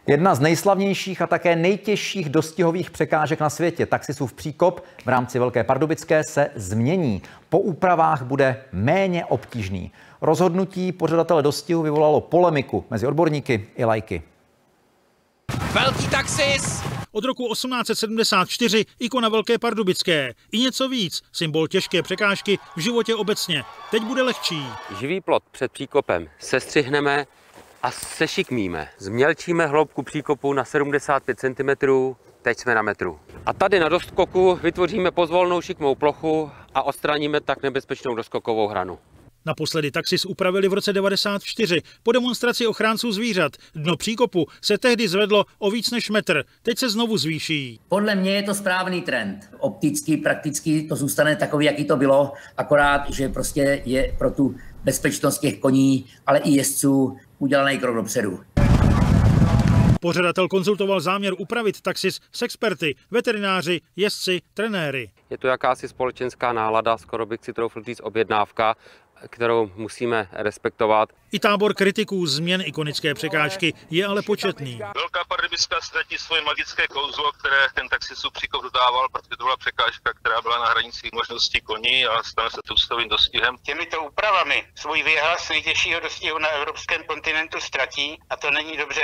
Jedna z nejslavnějších a také nejtěžších dostihových překážek na světě, taxisův příkop v rámci Velké Pardubické, se změní. Po úpravách bude méně obtížný. Rozhodnutí pořadatele dostihu vyvolalo polemiku mezi odborníky i laiky. Velký taxis! Od roku 1874 ikona Velké Pardubické. I něco víc, symbol těžké překážky v životě obecně. Teď bude lehčí. Živý plot před příkopem sestřihneme a sešikmíme. Změlčíme hloubku příkopu na 75 cm, teď jsme na metru. A tady na doskoku vytvoříme pozvolnou šikmou plochu a odstraníme tak nebezpečnou doskokovou hranu. Naposledy taxis upravili v roce 1994 po demonstraci ochránců zvířat. Dno příkopu se tehdy zvedlo o víc než metr. Teď se znovu zvýší. Podle mě je to správný trend. Opticky, prakticky to zůstane takový, jaký to bylo, akorát, že prostě je pro tu bezpečnost těch koní, ale i jezdců udělaný krok dopředu. Pořadatel konzultoval záměr upravit taxis s experty, veterináři, jezdci, trenéry. Je to jakási společenská nálada, skoro bych si troufl říct objednávka, kterou musíme respektovat. I tábor kritiků změn ikonické překážky je ale početný. Velká Pardubická ztratí svoje magické kouzlo, které ten taxisův příkop dodával, protože to byla překážka, která byla na hranicích možností koní a stane se tuctovým dostihem. Těmito úpravami svůj výhlas nejtěžšího dostihu na evropském kontinentu ztratí a to není dobře.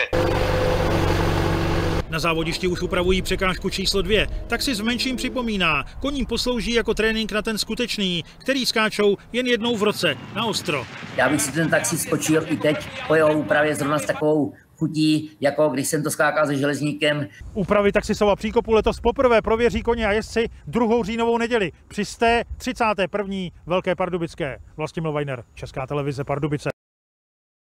Na závodišti už upravují překážku číslo 2. Taxis v menším připomíná, koním poslouží jako trénink na ten skutečný, který skáčou jen jednou v roce, na ostro. Já bych si ten taxis skočil i teď po jeho úpravě zrovna s takovou chutí, jako když jsem to skákal se železníkem. Úpravy taxisova příkopu letos poprvé prověří koně a jezdci 2. říjnovou neděli při 31. Velké Pardubické. Vlastimil Vajner, Česká televize Pardubice.